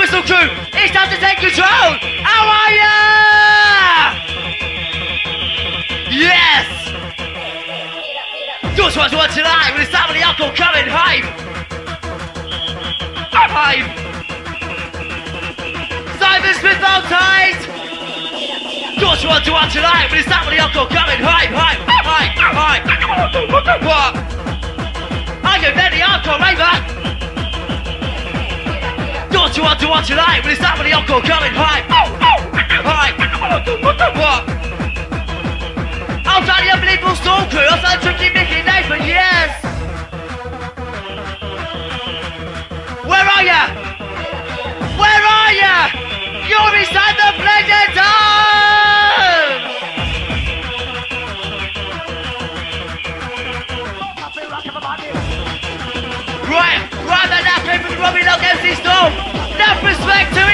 Whistle crew, it's time to take control! How are ya? Yes! Just want to watch tonight with the sound of the alcohol coming home! I'm home! Simon Smith on tight! Just want to watch tonight with the sound of the alcohol coming home! What? I go very hardcore raver! Don't you want to watch tonight when it's not the alcohol coming high? What? I'll try the unbelievable storm crew, I'll try tricky Mickey Nathan, yes! Where are ya? Where are ya? You're inside the blended dome! Right, that now came from the Robbie Lock MC Storm. Enough respect to